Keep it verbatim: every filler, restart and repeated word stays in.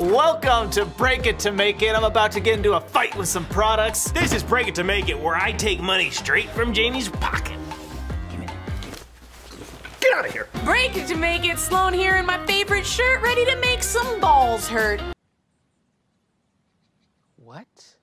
Welcome to Break It to Make It. I'm about to get into a fight with some products. This is Break It to Make It, where I take money straight from Jamie's pocket. Get out of here. Break It to Make It. Sloan here in my favorite shirt, ready to make some balls hurt. What?